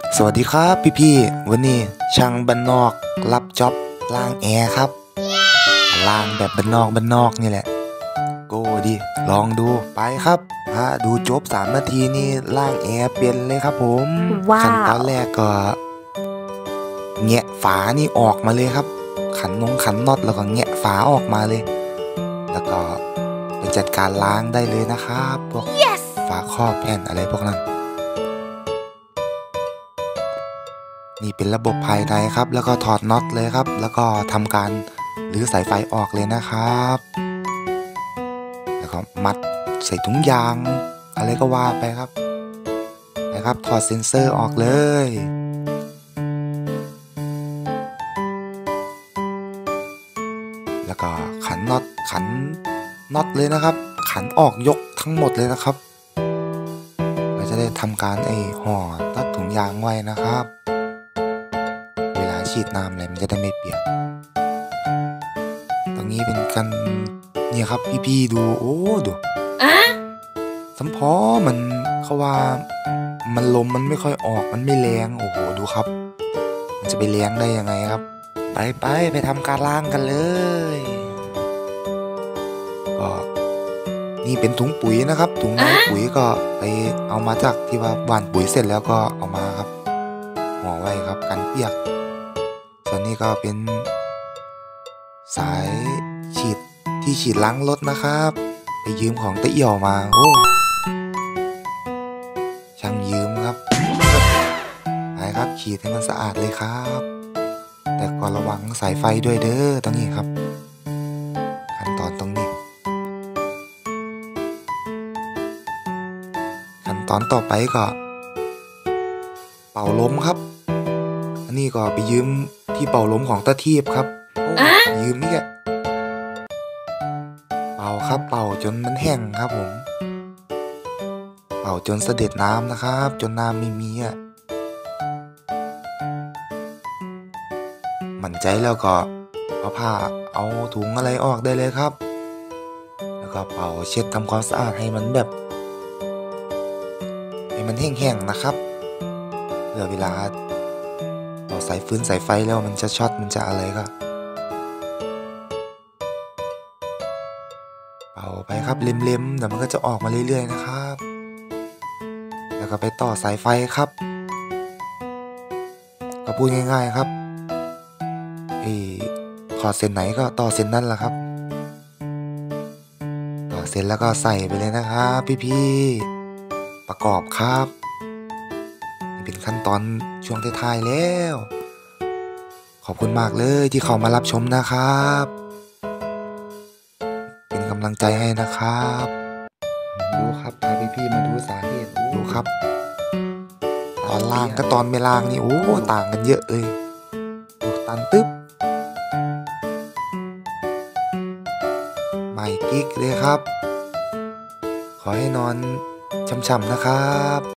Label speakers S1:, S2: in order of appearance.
S1: สวัสดีครับพี่ๆวันนี้ช่างบ้านนอกรับจ็อบล้างแอร์ครับล้างแบบบ้านนอกนี่แหละโก้ดิลองดูไปครับดูจบ3 นาทีนี่ล้างแอร์เป็นเลยครับผม
S2: ว้า
S1: ขั้นตอน
S2: ว
S1: แรกก็แงะฝานี่ออกมาเลยครับขันน็อตแล้วก็แงะฝาออกมาเลยแล้วก็ไปจัดการล้างได้เลยนะครับพวก
S2: yes
S1: ฝาครอบแผ่นอะไรพวกนั้นนี่เป็นระบบภายในครับแล้วก็ถอดน็อตเลยครับแล้วก็ทำการรื้อสายไฟออกเลยนะครับแล้วก็มัดใส่ถุงยางอะไรก็ว่าไปครับนะครับถอดเซ็นเซอร์ออกเลยแล้วก็ขันน็อตเลยนะครับขันออกยกทั้งหมดเลยนะครับเราจะได้ทำการห่อตัดถุงยางไว้นะครับเวลาฉีดน้ำอะไรมันจะได้ไม่เปียกตรงนี้เป็นกันเนี่ยครับพี่ๆดูโอ้ดูสัมพอมันเขาว่ามันลมมันไม่ค่อยออกมันไม่แรงโอ้โหดูครับมันจะไปแรงได้ยังไงครับไปทำการล้างกันเลยก็นี่เป็นถุงปุ๋ยนะครับถุงในปุ๋ยก็ไปเอามาจากที่ว่าหว่านปุ๋ยเสร็จแล้วก็เอามาครับห่อไว้ครับกันเปียกส่วนนี้ก็เป็นสายฉีดที่ฉีดล้างรถนะครับไปยืมของตะเอี่ยวมาโอ้ช่างยืมครับไปครับฉีดให้มันสะอาดเลยครับแต่ก็ระวังสายไฟด้วยเด้อตรงนี้ครับขั้นตอนตรงนี้ขั้นตอนต่อไปก็เป่าลมครับอันนี้ก็ไปยืมที่เป่าลมของตะเทียบครับยืมนี่แกเป่าครับเป่าจนมันแห้งครับผมเป่าจนเสด็จน้ำนะครับจนน้ำไม่มีมั่นใจแล้วก็เอาผ้าเอาถุงอะไรออกได้เลยครับแล้วก็เป่าเช็ดทำความสะอาดให้มันแบบให้มันแห้งๆนะครับเพื่อเวลาต่อสายฟืนสายไฟแล้วมันจะช็อตมันจะอะไรก็เป่าไปครับเล็มๆเดี๋ยวมันก็จะออกมาเรื่อยๆนะครับแล้วก็ไปต่อสายไฟครับก็พูดง่ายๆครับถอดเส้นไหนก็ต่อเส้นนั่นแหละครับต่อเส้นแล้วก็ใส่ไปเลยนะครับพี่ๆประกอบครับนี่เป็นขั้นตอนช่วงท้ายๆแล้วขอบคุณมากเลยที่เข้ามารับชมนะครับเป็นกำลังใจให้นะครับดูครับพาพี่ๆมาดูสาเหตุดูครับตอนล่างกับตอนไม่ล่างนี่โอ้ต่างกันเยอะเลยดูตันตึ๊บไม่กิ๊กเลยครับขอให้นอนช่ำๆนะครับ